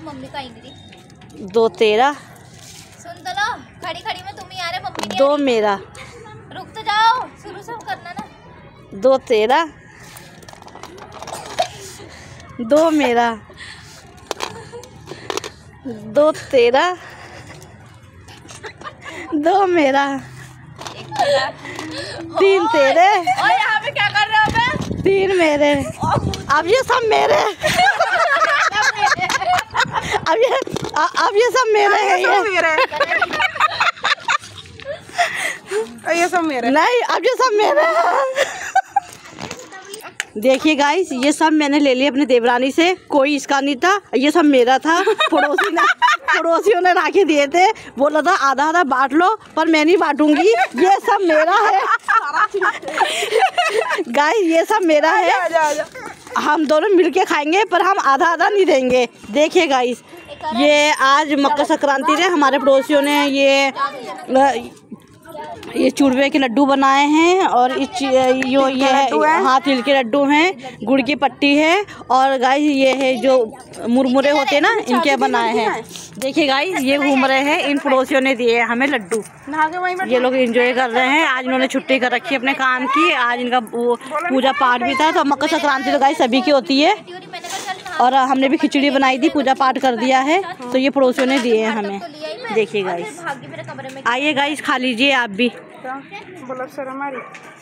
Mummy का आएंगी। 2 तेरा। सुन तो लो, खड़ी खड़ी में तुम ही आ रहे, मम्मी नहीं 2 मेरा। रुक तो जाओ, शुरू से करना ना। 2 तेरा, 2 मेरा, 2 तेरा, 2 मेरा, 3 तेरे। और यहाँ पे क्या कर रहे हो बे? 3 मेरे। अब ये सब मेरे। अब ये सब मेरे हैं। ये सब मेरे नहीं, अब ये सब मेरे हैं। देखिए गाइस, ये सब मैंने ले लिया अपने देवरानी से, कोई इसका नहीं था, ये सब मेरा था। पड़ोसियों ने राखी दिए थे, बोला था आधा आधा बांट लो, पर मैं नहीं बांटूंगी, ये सब मेरा है। गाइस ये सब मेरा है, हम दोनों मिलके खाएंगे, पर हम आधा आधा नहीं देंगे। देखिए गाइस, ये आज मकर संक्रांति है, हमारे पड़ोसियों ने ये चूरवे के लड्डू बनाए हैं, और ये है हाँ तिल के लड्डू हैं, गुड़ की पट्टी है, और गाइस ये है जो मुरमुरे होते हैं ना, इनके बनाए हैं। देखिए गाइस, ये घूम रहे हैं, इन पड़ोसियों ने दिए हमें लड्डू। ये लोग एंजॉय कर रहे हैं, आज इन्होंने छुट्टी कर रखी है अपने काम की, आज इनका वो पूजा पाठ भी था। तो मकर संक्रांति तो गाइस सभी की होती है, और हमने भी खिचड़ी बनाई थी, पूजा पाठ कर दिया है, तो ये पड़ोसियों ने दिए हैं हमें। देखिए गाइस, आइए गाइस खा लीजिए आप भी। बोलो सर हमारी